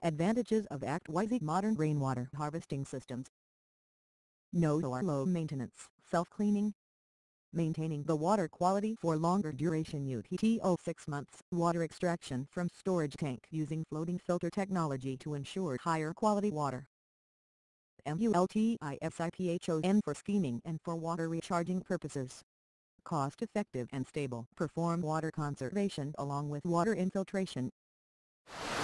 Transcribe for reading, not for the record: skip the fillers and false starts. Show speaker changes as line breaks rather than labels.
Advantages of ACT-WISY modern rainwater harvesting systems. No or low maintenance, self-cleaning. Maintaining the water quality for longer duration UTO 6 months. Water extraction from storage tank using floating filter technology to ensure higher quality water. Multi-ISIPHON for steaming and for water recharging purposes. Cost-effective and stable. Perform water conservation along with water infiltration.